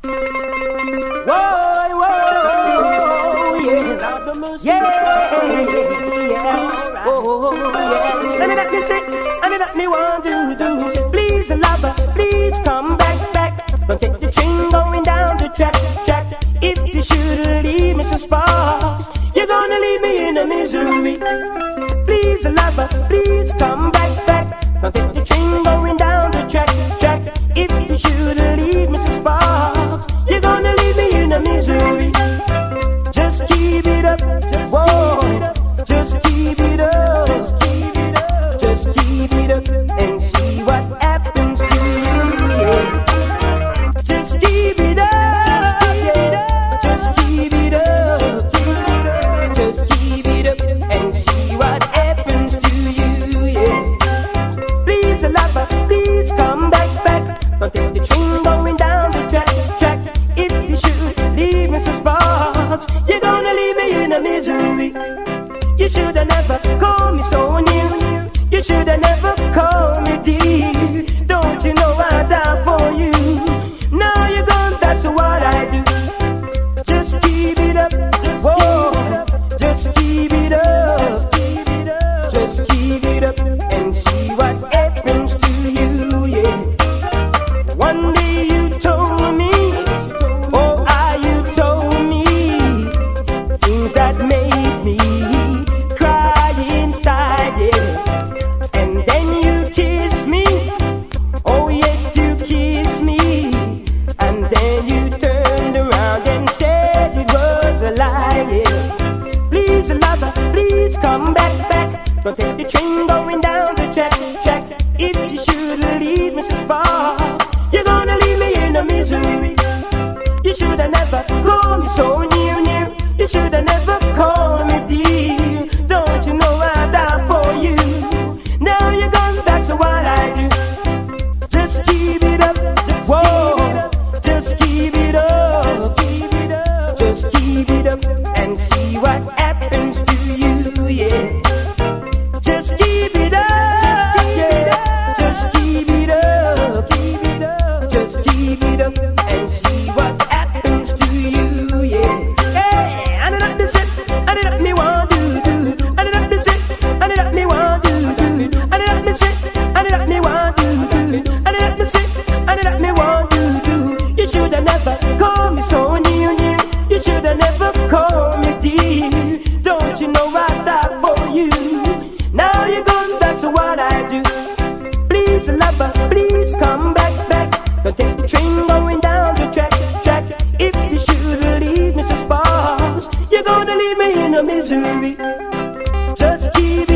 Whoa, whoa, yeah, oh, yeah. Let me say, and let me want to do. Please, lover, please come back. Don't take the train going down the track. If you should leave me some sparks, you're gonna leave me in a misery. Please, lover, please come back. Don't take the train going down the track. If you should leave me some sparks, you're gonna leave me in a misery. Just keep it up, whoa. Just keep it up, just keep it up, and see what happens to you. Yeah. Just keep it up, just keep it up, just keep it up, and see what happens to you. Yeah. Please, lover, please come back. Don't take the train going down the track. If you should leave me some sparks, you're gonna leave me in a misery. You should have never called me so near. You should have never called me dear. Don't you know I die for you? Now you're gone, that's what I do. Just keep it up, whoa. Just keep it up, just keep it up, and see what happens to you, yeah. One day you told me, you told me things that made me cry inside, yeah. And then you kissed me, oh yes, you kissed me. And then you turned around and said it was a lie, yeah. Please, lover, please come back. Don't take the train going down the track. If you should leave me some spark, you're gonna leave me in a misery. You should have never called me so near. You should have never called me dear. Don't you know I die for you? Now you're gone, that's what I do. Just keep it up, whoa. Just keep it up, just keep it up, and see what happens to you, yeah. Just keep it up, yeah. Just keep it up, just keep it up, and see what happens to you, yeah. Hey, I did this it, I did me want to do. I did this it, I did me want to do. I did this it, I did me want to do. I did this it, I did me want to do. You should have never called me so near. You should have never called me dear. Don't you know I die for you? Now you're gone, that's what I do. Please, lover, please come back. Don't take the train going down the track. If you should leave me some sparks, you're gonna leave me in a misery. Just keep it